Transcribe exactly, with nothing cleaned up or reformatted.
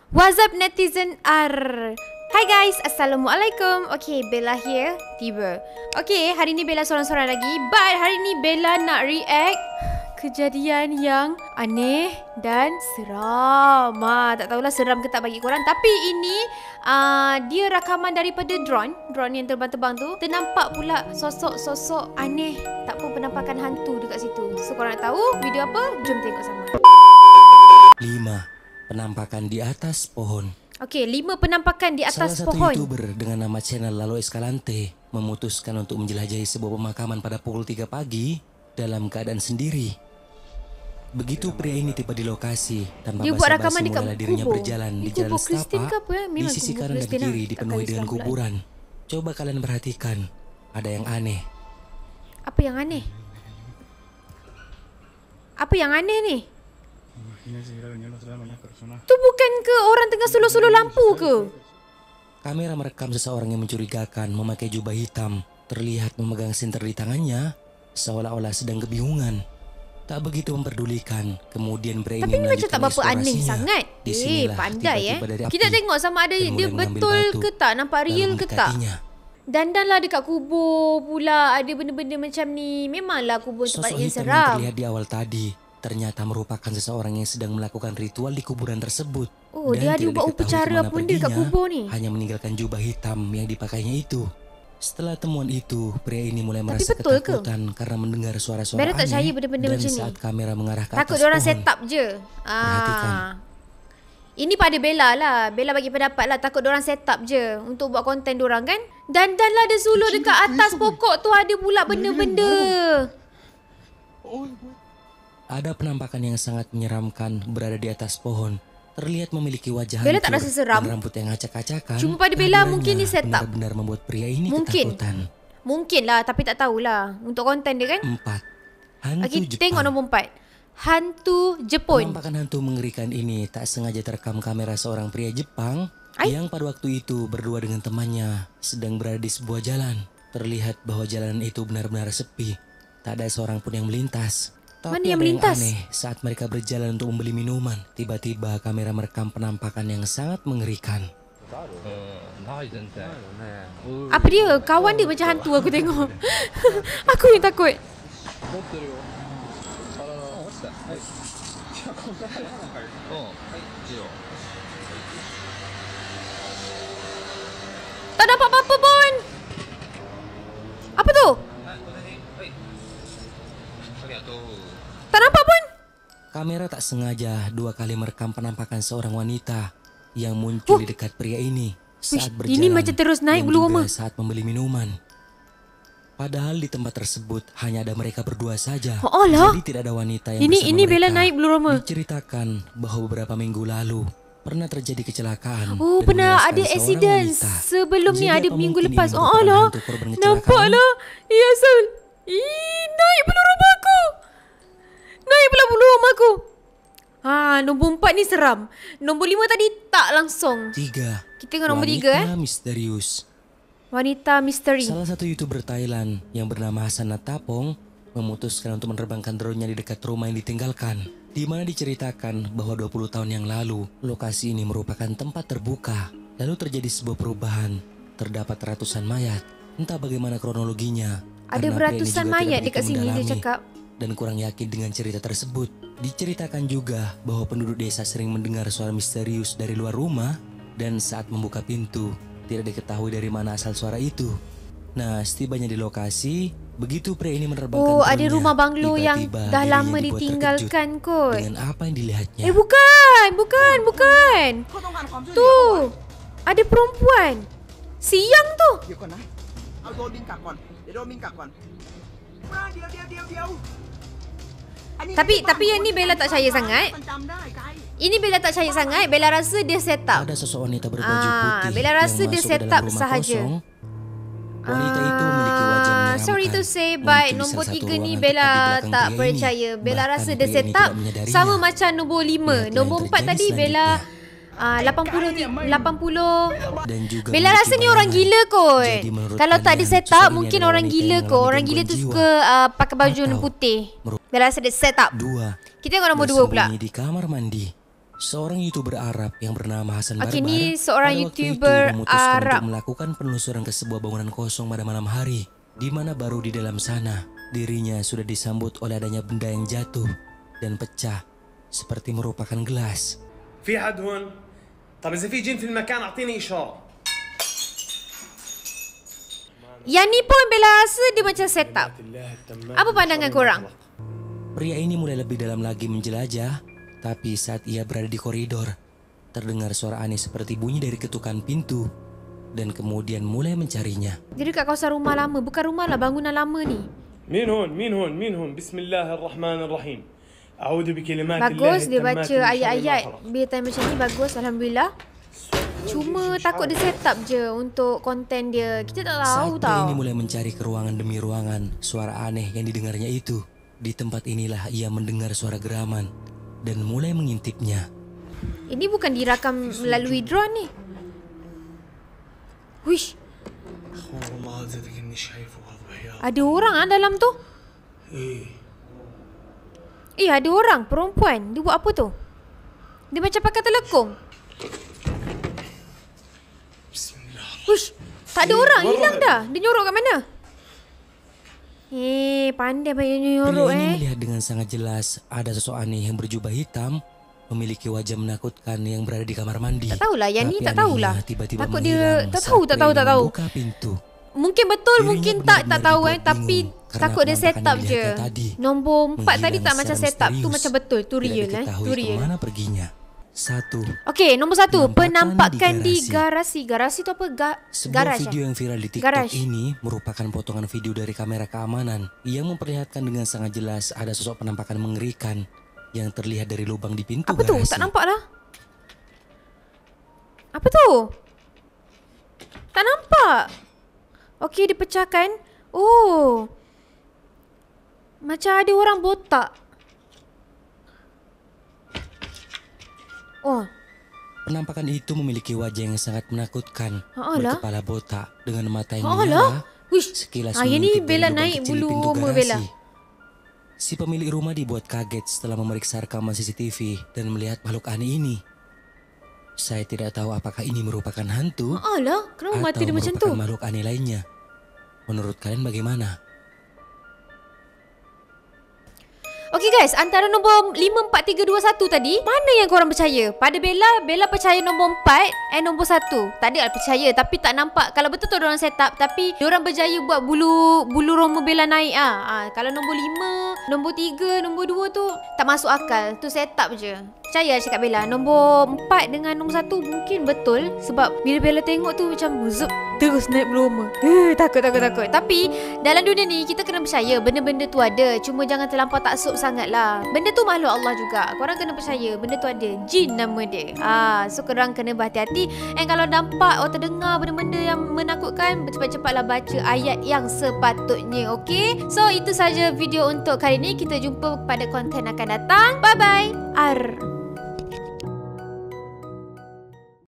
What's up netizen R? Hai guys, Assalamualaikum. Okay, Bella here. Tiba. Okay, hari ni Bella sorang-sorang lagi. But hari ni Bella nak react kejadian yang aneh dan seram. Ah, tak tahulah seram ke tak bagi korang. Tapi ini uh, dia rakaman daripada drone. Drone yang terbang-terbang tu. Ternampak pula sosok-sosok aneh. Tak pun penampakan hantu dekat situ. So korang nak tahu video apa? Jom tengok sama. lima. Penampakan di atas pohon. Okey, lima penampakan di atas pohon. pohon. Salah satu YouTuber dengan nama channel Lalo Escalante memutuskan untuk menjelajahi sebuah pemakaman pada pukul tiga pagi dalam keadaan sendiri. Begitu pria ini tiba di lokasi, tanpa basa-basi mulailah dirinya berjalan di jalan setapak di sisi kanan dan kiri dipenuhi dengan kuburan. Coba kalian perhatikan, ada yang aneh. Apa yang aneh? Apa yang aneh ni? Tu bukan ke orang tengah suluh-suluh lampu ke? Kamera merekam seseorang yang mencurigakan memakai jubah hitam, terlihat memegang senter di tangannya, seolah-olah sedang kebingungan. Tak begitu memperdulikan. Kemudian pria ini tapi ini macam tak berapa aneh sangat. Eh, pandai eh. Kita tengok sama ada dia betul ke tak, nampak real ke tak. Dandanlah dekat kubur pula ada benda-benda macam ni. Memanglah kubur tempat yang seram. Sosok hitam yang terlihat di awal tadi ternyata merupakan seseorang yang sedang melakukan ritual di kuburan tersebut. Oh, dia ada buat upacara apa benda dekat kubur ni. Hanya meninggalkan jubah hitam yang dipakainya itu. Setelah temuan itu, pria ini mulai tapi merasa ketakutan ke? karena mendengar suara-suara Bella aneh. Tak percaya benda-benda dan macam saat ni. kamera mengarah ke takut atas diorang pohon. set up je. Perhatikan. Ah. Ini pada Bella lah. Bella bagi pendapat lah. Takut diorang set up je untuk buat konten diorang kan. Dan dan lah ada sulur dekat atas pokok tu ada pula benda-benda. Ada penampakan yang sangat menyeramkan berada di atas pohon. Terlihat memiliki wajah Bella hancur tak rasa seram. dan rambut yang acak-acakan. Cuma pada Bella mungkin ni set up. Benar-benar membuat pria ini Mungkin. ketakutan. Mungkin lah, tapi tak tahulah. Untuk konten dia kan. Empat. Hantu Okay, Jepang. tengok nombor empat. Hantu Jepun. Penampakan hantu mengerikan ini tak sengaja terekam kamera seorang pria Jepang Ay? yang pada waktu itu berdua dengan temannya sedang berada di sebuah jalan. Terlihat bahwa jalanan itu benar-benar sepi. Tak ada seorang pun yang melintas. Tapi Mana yang ada melintas? yang aneh saat mereka berjalan untuk membeli minuman. Tiba-tiba kamera merekam penampakan yang sangat mengerikan. Apa dia? Kawan dia macam hantu aku tengok. Aku yang takut. Tak dapat apa-apa pun. Apa tu? Tak nampak pun. Kamera tak sengaja dua kali merekam penampakan seorang wanita yang muncul Oh. di dekat pria ini saat Wish, berjalan. ini macam terus naik dan bulu juga roma. saat membeli minuman. Padahal di tempat tersebut hanya ada mereka berdua saja. Oh, alah. Jadi tidak ada wanita yang Ini bersama ini mereka. Bella naik bulu roma. Diceritakan bahwa beberapa minggu lalu pernah terjadi kecelakaan. Oh, dan pernah menewaskan ada seorang accident wanita. sebelum ni, Jadi ada apa minggu mungkin lepas. ini Oh, merupakan alah. hantu korban kecelakaan? Nampaklah. Ya, Sal. Ih, naik bulu roma aku. Naik pula bulu roma aku. Ha, nombor empat ni seram. Nombor lima tadi tak langsung. Tiga. Kita tengok nombor tiga eh. Wanita misterius. Wanita misteri. Salah satu YouTuber Thailand yang bernama Hasan Natapong memutuskan untuk menerbangkan drone-nya di dekat rumah yang ditinggalkan, di mana diceritakan bahwa dua puluh tahun yang lalu lokasi ini merupakan tempat terbuka. Lalu terjadi sebuah perubahan. Terdapat ratusan mayat. Entah bagaimana kronologinya. Ada karena pria ini beratusan juga mayat tidak dekat begitu sini dia mendalami cakap. dan kurang yakin dengan cerita tersebut. Diceritakan juga bahwa penduduk desa sering mendengar suara misterius dari luar rumah dan saat membuka pintu tidak diketahui dari mana asal suara itu. Nah, setibanya di lokasi, begitu pria ini menerbangkan Oh, ada drone-nya, rumah banglo yang tiba-tiba dah dirinya lama dibuat ditinggalkan terkejut kot. dengan apa yang dilihatnya. Eh, bukan, bukan, bukan. Tu, ada perempuan. Siang tu. เดี๋ยวก่อนนะเอาโดนบินกลับก่อนเดี๋ยวโดนบินกลับก่อนมาเดี๋ยวเดี๋ยวเดี๋ยวเดี๋ยวอันนี้ Tapi tapi yang ni Bella tak percaya sangat. มันจำได้ไกด์ Ini Bella tak percaya sangat. Bella rasa dia set up. Ada sosok wanita berbaju Ah, putih Bella yang rasa dia masuk set ke dalam up rumah sahaja. kosong. Wanita itu memiliki wajah Ah, menyeramkan. sorry to say, Muncul but di nombor salah satu tiga ni ruangan Bella tepat di belakang tak pria ini. percaya. Bella Bahkan rasa dia pria set ini up tidak menyadarinya. sama macam nombor lima. Lihatlah Nombor yang empat terjadi tadi Bella selanjutnya. ah, lapan puluh lapan puluh. Dan juga Bella memiliki rasa ni orang bayangan. gila kot. Jadi menurut Kalau tak ada kalian, set up sesungguhnya mungkin adalah orang wanita gila yang kot. mengalami Orang gila gangguan tu jiwa. suka uh, pakai baju warna Atau putih. meru- Bella rasa dia set up. Dua. Kita tengok nombor dua pula. Bersembunyi di kamar mandi. Seorang YouTuber Arab yang bernama Hasan Okey, Barbar ni seorang pada waktu YouTuber itu memutuskan Arab. untuk melakukan penelusuran ke sebuah bangunan kosong pada malam hari, di mana baru di dalam sana dirinya sudah disambut oleh adanya benda yang jatuh dan pecah seperti merupakan gelas. في حد هون؟ طب إذا في جن في المكان أعطيني إشارة. Yang ni pun Bella rasa dia macam setup. Apa pandangan korang? Pria ini mulai lebih dalam lagi menjelajah, tapi saat ia berada di koridor, terdengar suara aneh seperti bunyi dari ketukan pintu dan kemudian mulai mencarinya. Dia dekat kawasan rumah lama, bukan rumah lah, bangunan lama ni. مين هون؟ مين هون؟ مين هون؟ بسم الله الرحمن الرحيم. أعوذ بكلمات الله Bagus dia التامات baca من شر ما ayat-ayat. خلق. Bila time macam ni bagus, Alhamdulillah. Cuma takut dia set up je untuk konten dia. Kita tak tahu Saat pria tau. ini mulai mencari ke ruangan demi ruangan, suara aneh yang didengarnya itu. Di tempat inilah ia mendengar suara geraman dan mulai mengintipnya. Ini bukan dirakam melalui drone ni. Wish, والله صدق إني شايفه واضح يا ada orang ah dalam tu. إيه. Eh, ada orang, perempuan. Dia buat apa tu? Dia macam pakai telekung. بسم الله. Wish, tak ada orang, hilang dah. Dia nyorok kat mana? Eh, pandai banyak nyorok Pria ini eh. melihat dengan sangat jelas ada sosok aneh yang berjubah hitam, memiliki wajah menakutkan yang berada di kamar mandi. Tak tahulah, yang ni Tapi tak tahulah. anehnya tiba-tiba Takut dia- menghilang tak saat tahu, tak pria tahu, ini tak tahu. membuka pintu. Mungkin betul, Dirinya mungkin tak, tak benar-benar tahu eh. dibuat Tapi bingung karena takut dia set penampakan up yang je. dilihatnya tadi. Nombor empat tadi tak Menghilang macam secara set up. Tu misterius. macam betul. Tu Tidak real eh. diketahui Tu real. kemana perginya. Satu, Okey, nombor satu. Penampakan Penampakan di di garasi. Garasi tu apa? Ga sebuah garaj video eh? yang viral di TikTok Garage. ini merupakan potongan video dari kamera keamanan yang memperlihatkan dengan sangat jelas ada sosok penampakan mengerikan yang terlihat dari lubang di pintu Apa tu? garasi. Tak nampak lah. Apa tu? Tak nampak. Okey, dipecahkan. Oh. Macam ada orang botak. Oh. Penampakan itu memiliki wajah yang sangat menakutkan, Ha, lah. berkepala botak dengan mata yang Ha, menyala, lah. Wish. sekilas Ah, yang ni mengintip dari Bella lubang naik kecil di bulu pintu roma garasi. Bella. Si pemilik rumah dibuat kaget setelah memeriksa rekaman C C T V dan melihat makhluk aneh ini. Saya tidak tahu apakah ini merupakan hantu Ah lah, kenapa mata atau dia macam tu? merupakan makhluk aneh lainnya. Menurut kalian bagaimana? Okey guys, antara nombor lima, empat, tiga, dua, satu tadi, mana yang korang percaya? Pada Bella, Bella percaya nombor empat and nombor satu. Tak ada lah percaya, tapi tak nampak. Kalau betul tu diorang set up, tapi diorang berjaya buat bulu bulu roma Bella naik ah. Ah, kalau nombor lima, nombor tiga, nombor dua tu tak masuk akal. Tu set up je. Percaya lah cakap Bella. Nombor empat dengan nombor satu mungkin betul. Sebab bila Bella tengok tu macam zup, terus naik bulu roma. Uh, takut, takut, takut. Tapi dalam dunia ni kita kena percaya benda-benda tu ada. Cuma jangan terlampau taksub sangat lah. Benda tu makhluk Allah juga. Korang kena percaya benda tu ada. Jin nama dia. Ah, so korang kena berhati-hati. And kalau nampak atau terdengar benda-benda yang menakutkan, cepat-cepatlah baca ayat yang sepatutnya. Okay? So itu saja video untuk kali ni. Kita jumpa pada konten akan datang. Bye-bye. Ar.